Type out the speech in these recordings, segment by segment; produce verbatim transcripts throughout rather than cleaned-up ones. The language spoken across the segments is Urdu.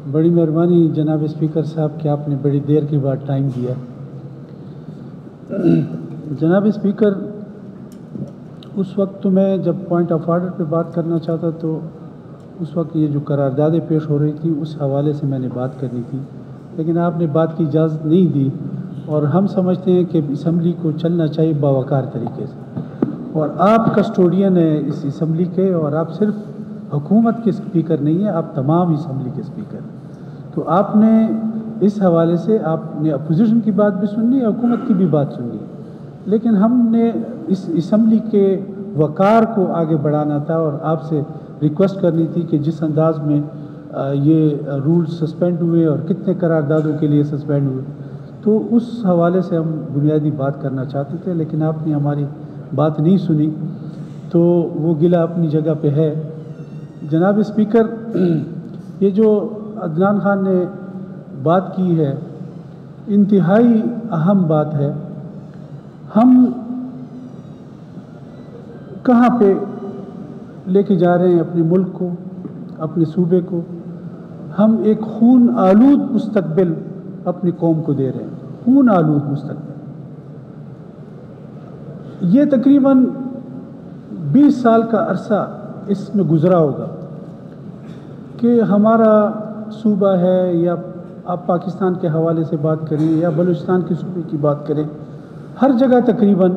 बड़ी मेहरबानी जनाब स्पीकर साहब कि आपने बड़ी देर के बाद टाइम दिया। जनाब स्पीकर, उस वक्त तो मैं जब पॉइंट ऑफ आर्डर पे बात करना चाहता तो उस वक्त ये जो करारदादें पेश हो रही थी उस हवाले से मैंने बात करनी थी, लेकिन आपने बात की इजाज़त नहीं दी। और हम समझते हैं कि असम्बली को चलना चाहिए बावकार तरीके से, और आप कस्टोडियन हैं इस असम्बली के, और आप सिर्फ हुकूमत के स्पीकर नहीं है, आप तमाम असम्बली के स्पीकर हैं। तो आपने इस हवाले से आपने अपोजिशन की बात भी सुननी है, हुकूमत की भी बात सुननी है, लेकिन हमने इस असम्बली के वक़ार को आगे बढ़ाना था और आपसे रिक्वेस्ट करनी थी कि जिस अंदाज में ये रूल सस्पेंड हुए और कितने करारदादों के लिए सस्पेंड हुए, तो उस हवाले से हम बुनियादी बात करना चाहते थे, लेकिन आपने हमारी बात नहीं सुनी, तो वो गिला अपनी जगह पे है। जनाब स्पीकर, ये जो अदनान खान ने बात की है इंतहाई अहम बात है। हम कहाँ पे लेके जा रहे हैं अपने मुल्क को, अपने सूबे को? हम एक खून आलूद मुस्तकबिल अपनी कौम को दे रहे हैं, खून आलूद मुस्तकबिल। ये तकरीबन बीस साल का अरसा इसमें गुजरा होगा कि हमारा सूबा है, या आप पाकिस्तान के हवाले से बात करें या बलूचिस्तान के सूबे की बात करें, हर जगह तकरीबन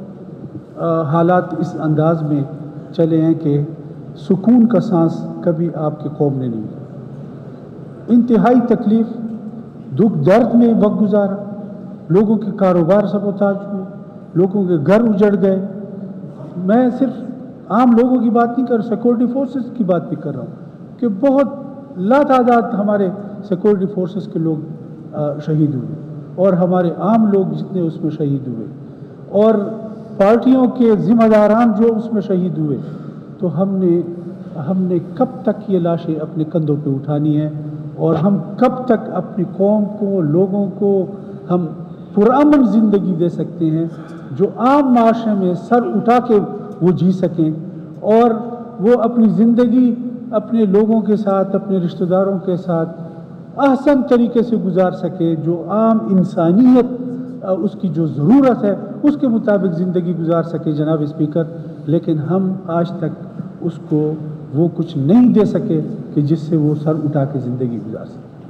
हालात इस अंदाज में चले हैं कि सुकून का सांस कभी आपकी कौम ने नहीं लिया। इंतहाई तकलीफ़, दुख दर्द में वक्त गुजारा, लोगों के कारोबार सबोताज हुए, लोगों के घर उजड़ गए। मैं सिर्फ आम लोगों की बात नहीं कर रहा, सिक्योरिटी फोर्सेस की बात भी कर रहा हूँ कि बहुत लातादाद हमारे सिक्योरिटी फोर्सेस के लोग शहीद हुए, और हमारे आम लोग जितने उसमें शहीद हुए, और पार्टियों के ज़िम्मेदारान जो उसमें शहीद हुए। तो हमने हमने कब तक ये लाशें अपने कंधों पे उठानी है, और हम कब तक अपनी कौम को, लोगों को हम पुरअमन ज़िंदगी दे सकते हैं जो आम माशरे में सर उठा के वो जी सकें, और वो अपनी ज़िंदगी अपने लोगों के साथ, अपने रिश्तेदारों के साथ आसान तरीके से गुजार सके, जो आम इंसानियत उसकी जो ज़रूरत है उसके मुताबिक ज़िंदगी गुजार सके जनाब स्पीकर। लेकिन हम आज तक उसको वो कुछ नहीं दे सके कि जिससे वो सर उठा के ज़िंदगी गुजार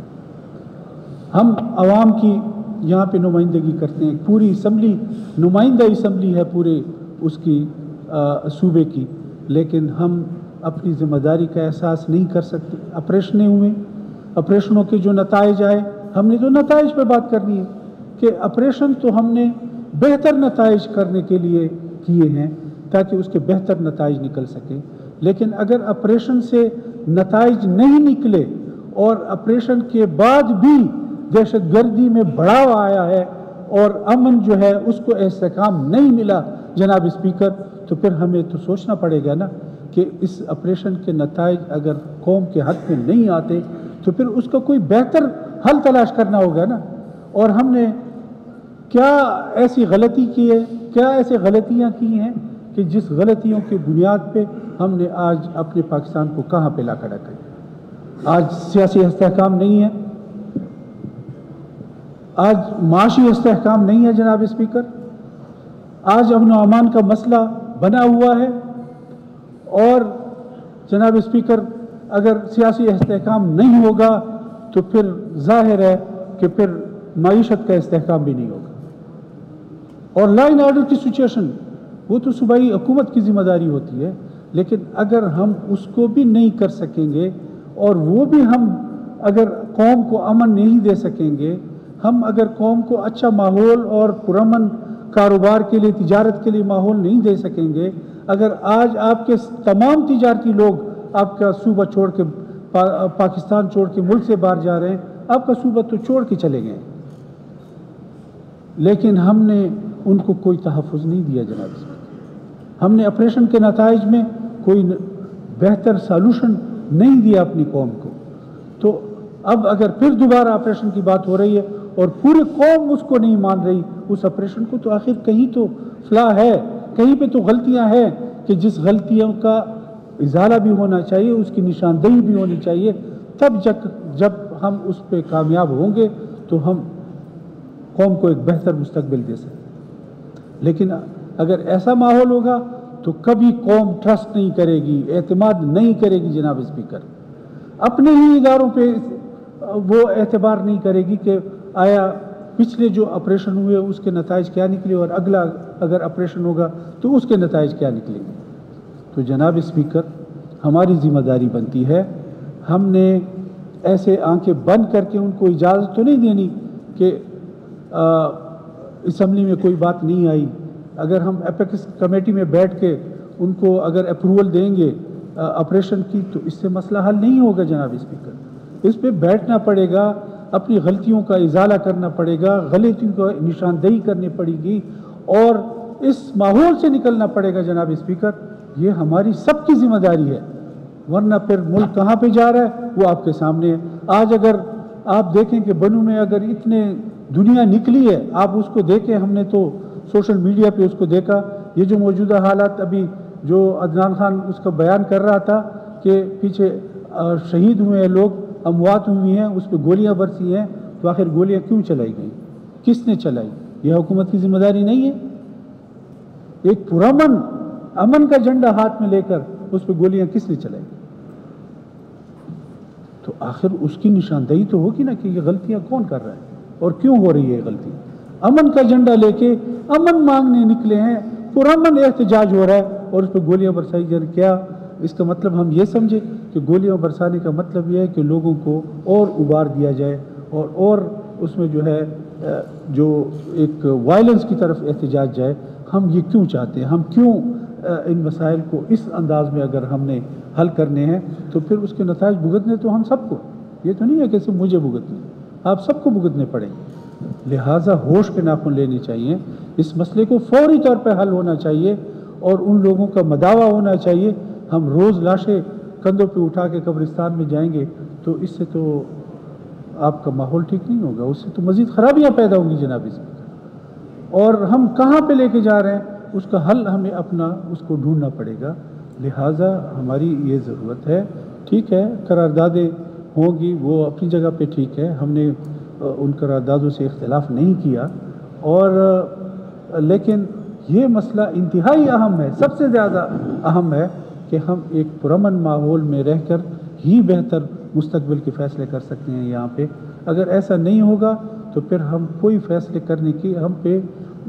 सके। हम आवाम की यहाँ पे नुमाइंदगी करते हैं, पूरी असम्बली नुमाइंदा असम्बली है पूरे उसकी सूबे की, लेकिन हम अपनी ज़िम्मेदारी का एहसास नहीं कर सकते। ऑपरेशनें हुए, ऑपरेशनों के जो नताइज आए, हमने जो नताइज पे बात करनी है कि ऑपरेशन तो हमने बेहतर नताइज करने के लिए किए हैं ताकि उसके बेहतर नताइज निकल सके, लेकिन अगर ऑपरेशन से नताइज नहीं निकले और ऑपरेशन के बाद भी दहशतगर्दी में बढ़ाव आया है और अमन जो है उसको इस्तेहकाम नहीं मिला जनाब स्पीकर, तो फिर हमें तो सोचना पड़ेगा ना कि इस ऑपरेशन के नताइज अगर कौम के हक में नहीं आते तो फिर उसका कोई बेहतर हल तलाश करना होगा ना। और हमने क्या ऐसी गलती की है, क्या ऐसी गलतियां की हैं कि जिस गलतियों की बुनियाद पे हमने आज अपने पाकिस्तान को कहाँ पे ला खड़ा किया। आज सियासी इस्तेहकाम नहीं है, आज माशी इस्तेहकाम नहीं है जनाब स्पीकर, आज अमन व अमान का मसला बना हुआ है, और जनाब स्पीकर अगर सियासी इस्तेहकाम नहीं होगा तो फिर जाहिर है कि फिर माईशत का इस्तेहकाम भी नहीं होगा। और लॉ एंड ऑर्डर की सिचुएशन वो तो सूबाई हुकूमत की ज़िम्मेदारी होती है, लेकिन अगर हम उसको भी नहीं कर सकेंगे और वो भी हम अगर कौम को अमन नहीं दे सकेंगे, हम अगर कौम को अच्छा माहौल और पुरअमन कारोबार के लिए, तिजारत के लिए माहौल नहीं दे सकेंगे, अगर आज आपके तमाम तिजारती लोग आपका सूबा छोड़ के पा, पाकिस्तान छोड़ के मुल्क से बाहर जा रहे हैं, आपका सूबा तो छोड़ के चले गए, लेकिन हमने उनको कोई तहफ़्फ़ुज़ नहीं दिया जनाब। हमने ऑपरेशन के नताइज में कोई बेहतर सॉल्यूशन नहीं दिया अपनी कौम को। तो अब अगर फिर दोबारा ऑपरेशन की बात हो रही है और पूरी कौम उसको नहीं मान रही उस ऑपरेशन को, तो आखिर कहीं तो फला है, कहीं पे तो गलतियां हैं कि जिस गलतियों का इजाला भी होना चाहिए, उसकी निशानदेही भी होनी चाहिए, تب جب جب ہم اس پہ کامیاب ہوں گے تو ہم قوم کو ایک بہتر مستقبل دے سکیں۔ لیکن اگر ایسا ماحول ہوگا تو کبھی قوم ٹرسٹ نہیں کرے گی، اعتماد نہیں کرے گی جناب اسپیکر، اپنے ہی اداروں پہ وہ اعتبار نہیں کرے گی کہ آیا پچھلے جو آپریشن ہوئے اس کے نتائج کیا نکلے اور اگلا اگر آپریشن ہوگا تو اس کے نتائج کیا نکلیں گے۔ تو جناب اسپیکر، ہماری ذمہ داری بنتی ہے، ہم نے ایسے آنکھیں بند کر کے ان کو اجازت تو نہیں دینی کہ اسمبلی میں کوئی بات نہیں آئی۔ اگر ہم اپیکس کمیٹی میں بیٹھ کے ان کو اگر اپروول دیں گے آپریشن کی تو اس سے مسئلہ حل نہیں ہوگا جناب اسپیکر۔ اس پہ بیٹھنا پڑے گا، اپنی غلطیوں کا ازالہ کرنا پڑے گا، غلطیوں کا نشاندہی کرنی پڑے گی اور اس ماحول سے نکلنا پڑے گا جناب اسپیکر۔ یہ ہماری سب کی ذمہ داری ہے، ورنہ پھر ملک کہاں پہ جا رہا ہے وہ آپ کے سامنے ہے۔ آج اگر آپ دیکھیں کہ بنو میں اگر اتنے دنیا نکلی ہے، آپ اس کو دیکھیں، ہم نے تو سوشل میڈیا پہ اس کو دیکھا، یہ جو موجودہ حالات ابھی جو عدنان خان اس کا بیان کر رہا تھا کہ پیچھے شہید ہوئے ہیں لوگ، اموات ہوئی ہیں، اس پہ گولیاں برسی ہیں، تو آخر گولیاں کیوں چلائی گئیں؟ کس نے چلائی؟ یہ حکومت کی ذمہ داری نہیں ہے؟ ایک پرامن امن کا جھنڈا ہاتھ میں لے کر اس پہ گولیاں کس نے چلائی؟ تو آخر اس کی نشاندہی تو ہوگی نا کہ یہ غلطیاں کون کر رہا ہے اور کیوں ہو رہی ہے غلطی۔ امن کا جھنڈا لے کے امن مانگنے نکلے ہیں، پرامن احتجاج ہو رہا ہے اور اس پہ گولیاں برسائی جا رہی۔ کیا اس کا مطلب ہم یہ سمجھے کہ گولیاں برسانے کا مطلب یہ ہے کہ لوگوں کو اور ابار دیا جائے اور اور اس میں جو ہے جو ایک وائلنس کی طرف احتجاج جائے؟ ہم یہ کیوں چاہتے ہیں؟ ہم کیوں ان مسائل کو اس انداز میں اگر ہم نے حل کرنے ہیں تو پھر اس کے نتائج بھگتنے تو ہم سب کو، یہ تو نہیں ہے کہ صرف مجھے بھگتنے، آپ سب کو بھگتنے پڑیں گے۔ لہٰذا ہوش کے ناخن لینے چاہیے، اس مسئلے کو فوری طور پہ حل ہونا چاہیے اور ان لوگوں کا مداوع ہونا چاہیے۔ ہم روز لاشیں کندھوں پہ اٹھا کے قبرستان میں جائیں گے تو اس سے تو آپ کا ماحول ٹھیک نہیں ہوگا، اس سے تو مزید خرابیاں پیدا ہوں گی جناب اسپیکر۔ اور ہم کہاں پہ لے کے جا رہے ہیں اس کا حل ہمیں اپنا اس کو ڈھونڈنا پڑے گا۔ لہٰذا ہماری یہ ضرورت ہے، ٹھیک ہے قراردادیں ہوں گی وہ اپنی جگہ پہ ٹھیک ہے، ہم نے ان قراردادوں سے اختلاف نہیں کیا، اور لیکن یہ مسئلہ انتہائی اہم ہے، سب سے زیادہ اہم ہے کہ ہم ایک پرامن ماحول میں رہ کر ہی بہتر مستقبل کے فیصلے کر سکتے ہیں یہاں پہ۔ اگر ایسا نہیں ہوگا تو پھر ہم کوئی فیصلے کرنے کی ہم پہ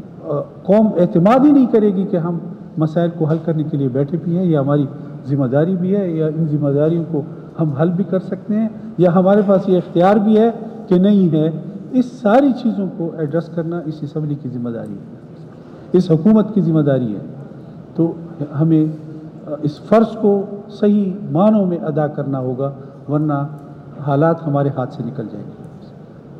قوم اعتماد ہی نہیں کرے گی کہ ہم مسائل کو حل کرنے کے لیے بیٹھے بھی ہیں، یا ہماری ذمہ داری بھی ہے، یا ان ذمہ داریوں کو ہم حل بھی کر سکتے ہیں، یا ہمارے پاس یہ اختیار بھی ہے کہ نہیں ہے۔ اس ساری چیزوں کو ایڈریس کرنا اس اسمبلی کی ذمہ داری ہے، اس حکومت کی ذمہ داری ہے۔ تو ہمیں اس فرض کو صحیح معنوں میں ادا کرنا ہوگا، ورنہ حالات ہمارے ہاتھ سے نکل جائیں گے۔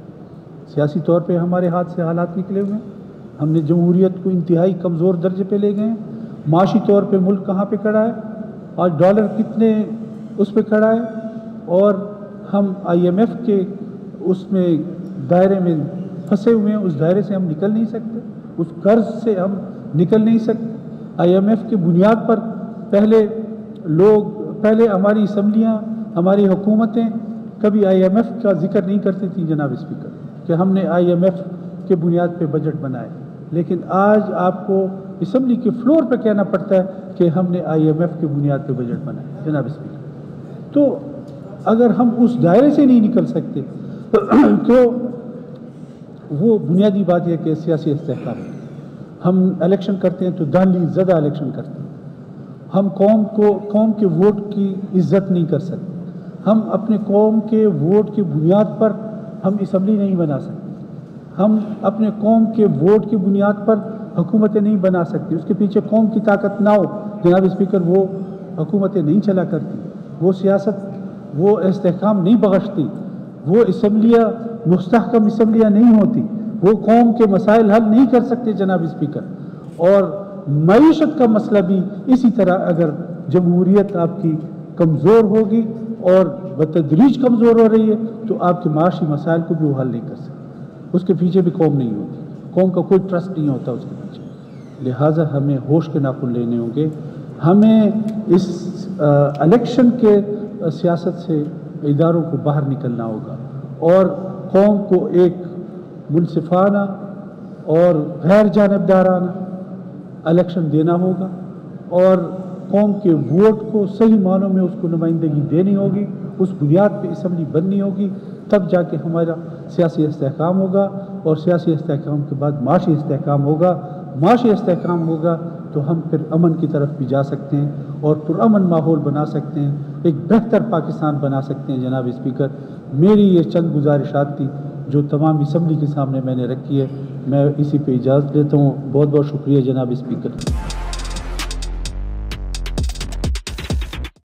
سیاسی طور پہ ہمارے ہاتھ سے حالات نکلے ہوئے ہیں، ہم نے جمہوریت کو انتہائی کمزور درجے پہ لے گئے ہیں۔ معاشی طور پہ ملک کہاں پہ کھڑا ہے، آج ڈالر کتنے اس پہ کھڑا ہے، اور ہم آئی ایم ایف کے اس میں دائرے میں پھنسے ہوئے ہیں، اس دائرے سے ہم نکل نہیں سکتے، اس قرض سے ہم نکل نہیں سکتے۔ آئی ایم ایف کی بنیاد پر پہلے لوگ پہلے ہماری اسمبلیاں، ہماری حکومتیں کبھی آئی ایم ایف کا ذکر نہیں کرتی تھیں جناب اسپیکر، کہ ہم نے آئی ایم ایف کے بنیاد پہ بجٹ بنائے، لیکن آج آپ کو اسمبلی کے فلور پہ کہنا پڑتا ہے کہ ہم نے آئی ایم ایف کے بنیاد پہ بجٹ بنائے جناب اسپیکر۔ تو اگر ہم اس دائرے سے نہیں نکل سکتے تو وہ بنیادی بات یہ کہ سیاسی استحکام ہے۔ ہم الیکشن کرتے ہیں تو دھاندلی زدہ الیکشن کرتے ہیں، ہم قوم کو قوم کے ووٹ کی عزت نہیں کر سکتے، ہم اپنے قوم کے ووٹ کی بنیاد پر ہم اسمبلی نہیں بنا سکتے، ہم اپنے قوم کے ووٹ کی بنیاد پر حکومتیں نہیں بنا سکتے، اس کے پیچھے قوم کی طاقت نہ ہو جناب اسپیکر، وہ حکومتیں نہیں چلا کرتی، وہ سیاست وہ استحکام نہیں بخشتی، وہ اسمبلیاں مستحکم اسمبلیاں نہیں ہوتی، وہ قوم کے مسائل حل نہیں کر سکتے جناب اسپیکر۔ اور معیشت کا مسئلہ بھی اسی طرح اگر جمہوریت آپ کی کمزور ہوگی اور بتدریج کمزور ہو رہی ہے تو آپ کے معاشی مسائل کو بھی وہ حل نہیں کر سکتے، اس کے پیچھے بھی قوم نہیں ہوتی، قوم کا کوئی ٹرسٹ نہیں ہوتا اس کے پیچھے۔ لہٰذا ہمیں ہوش کے ناخن لینے ہوں گے، ہمیں اس الیکشن کے سیاست سے اداروں کو باہر نکلنا ہوگا اور قوم کو ایک منصفانہ اور غیر جانبدارانہ الیکشن دینا ہوگا اور قوم کے ووٹ کو صحیح معنوں میں اس کو نمائندگی دینی ہوگی، اس بنیاد پہ اسمبلی بننی ہوگی، تب جا کے ہمارا سیاسی استحکام ہوگا اور سیاسی استحکام کے بعد معاشی استحکام ہوگا۔ معاشی استحکام ہوگا تو ہم پھر امن کی طرف بھی جا سکتے ہیں اور پرامن ماحول بنا سکتے ہیں، ایک بہتر پاکستان بنا سکتے ہیں۔ جناب اسپیکر، میری یہ چند گزارشات تھی جو تمام اسمبلی کے سامنے میں نے رکھی ہے، میں اسی پہ اجازت لیتا ہوں۔ بہت بہت شکریہ جناب اسپیکر۔